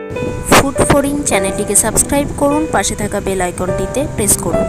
Food foreign চ্যানেলটিকে subscribe করুন, পাশে থাকা বেল আইকনটিতে প্রেস করুন।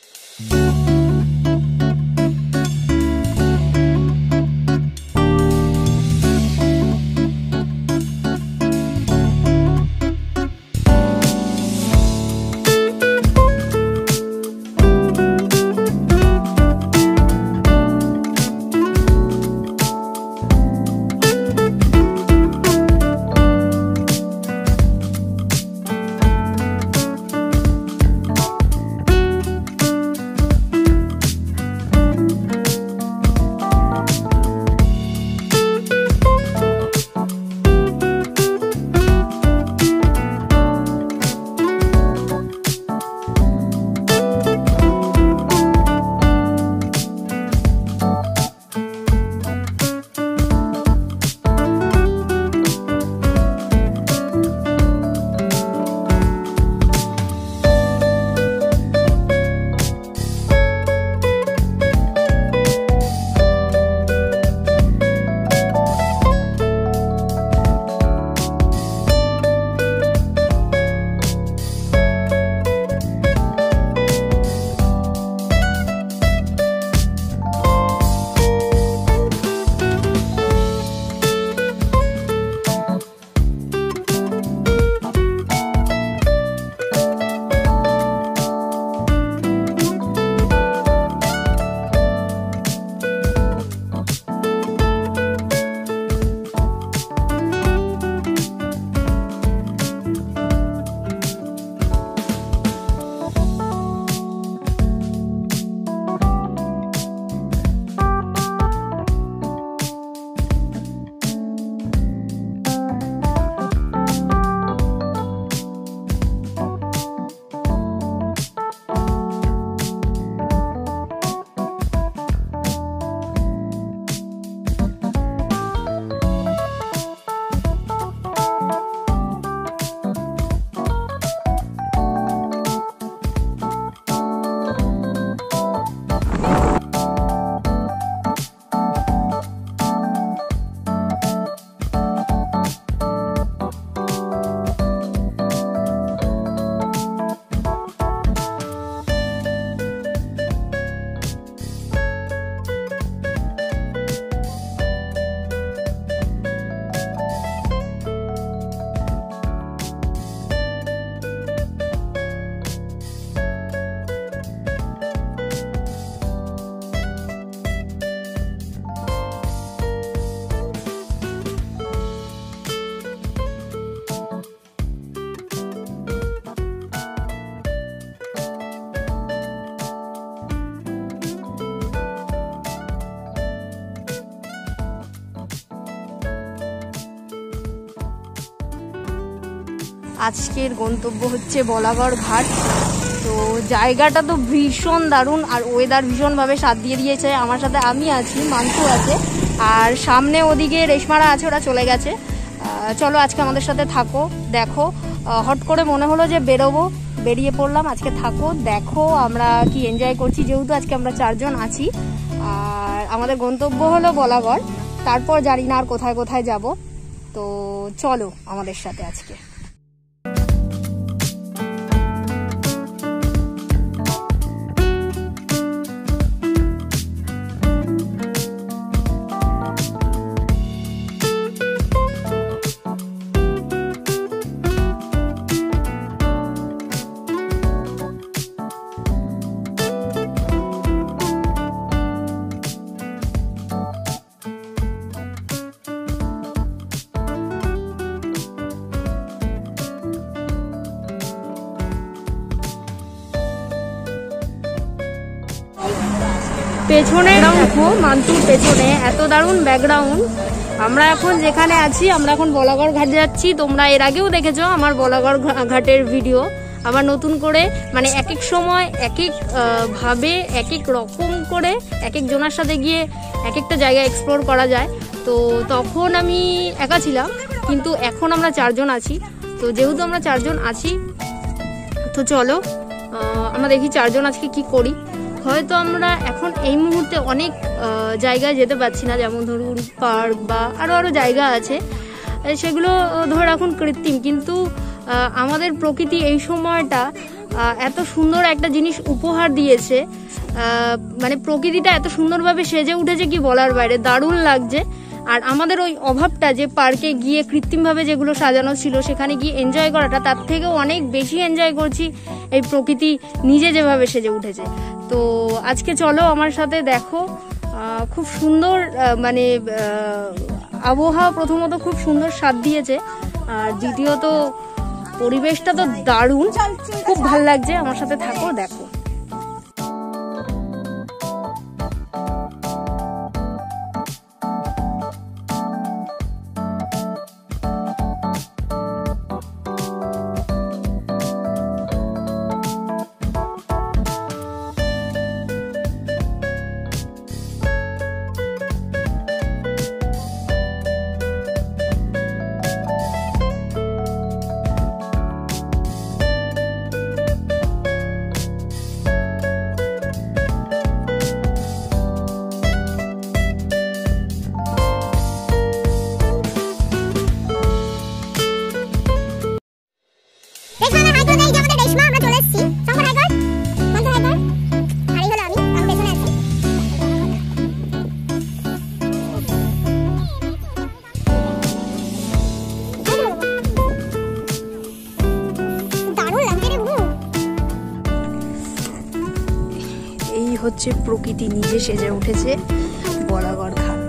আজকের গন্তব্য হচ্ছে বলাগড় ঘাট। তো জায়গাটা তো ভীষণ দারুণ, আর ওয়েদার ভীষণভাবে সাথ দিয়ে দিয়েছে। আমার সাথে আমি আছি, মান্তু আছে, আর সামনে ওদিকে রেশমারা আছে, ওরা চলে গেছে। চলো আজকে আমাদের সাথে থাকো, দেখো। হট করে মনে হলো যে বেরিয়ে পড়লাম। আজকে থাকো, দেখো আমরা কি এনজয় করছি, যেহেতু আজকে আমরা 4 জন আছি। আর আমাদের গন্তব্য হলো বলাগড়, তারপর জানি না আর কোথায় কোথায় যাব। তো চলো আমাদের সাথে আজকে। পেছনে দেখো, মান্তুর পেছনে এত দারুণ ব্যাকগ্রাউন্ড। আমরা এখন যেখানে আছি, আমরা এখন বলাগড় ঘাট যাচ্ছি। তোমরা এর আগেও দেখেছো আমার বলাগড় ঘাটের ভিডিও। আবার নতুন করে মানে এক এক সময় এক এক ভাবে এক এক রকম করে এক এক জনের সাথে গিয়ে এক একটা জায়গা এক্সপ্লোর করা যায়। তো তখন আমি একা ছিলাম, কিন্তু এখন আমরা 4 জন আছি। তো যেহেতু আমরা 4 জন আছি, তো চলো আমরা দেখি 4 জন আজকে কি করি। হয়তো আমরা এখন এই মুহূর্তে অনেক জায়গায় যেতে পারছি না, যেমন ধরুন পার্ক বা আরও জায়গা আছে, সেগুলো ধরে রাখুন কৃত্রিম, কিন্তু আমাদের প্রকৃতি এই সময়টা এত সুন্দর একটা জিনিস উপহার দিয়েছে, মানে প্রকৃতিটা এত সুন্দরভাবে সেজে উঠেছে কি বলার বাইরে, দারুণ লাগছে। আর আমাদের ওই অভাবটা যে পার্কে গিয়ে কৃত্রিমভাবে যেগুলো সাজানো ছিল সেখানে গিয়ে এনজয় করাটা, তার থেকেও অনেক বেশি এনজয় করছি এই প্রকৃতি নিজে যেভাবে সেজে উঠেছে। তো আজকে চলো আমার সাথে দেখো, খুব সুন্দর মানে আবহাওয়া প্রথমত খুব সুন্দর স্বাদ দিয়েছে, আর দ্বিতীয়ত পরিবেশটা তো দারুণ, খুব ভাল লাগছে। আমার সাথে থাকো, দেখো। হচ্ছে প্রকৃতি নিজে সেজে উঠেছে বলাগড় ঘাট।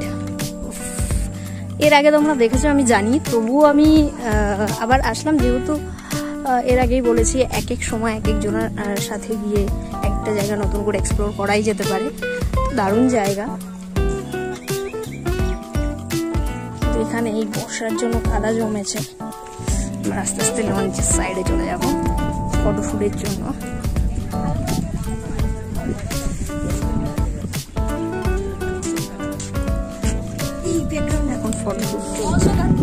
এর আগে তোমরা দেখেছো আমি জানি, তবুও আমি আবার আসলাম, যেহেতু এর আগেই বলেছি এক এক সময় এক একজনের সাথে গিয়ে একটা জায়গা নতুন করে এক্সপ্লোর করাই যেতে পারে। দারুণ জায়গা। এখানে এই বর্ষার জন্য কাদা জমেছে, আস্তে আস্তে লঞ্চের সাইডে চলে যাবো ফটোশুটের জন্য। এখন ফটো শুট চলছে।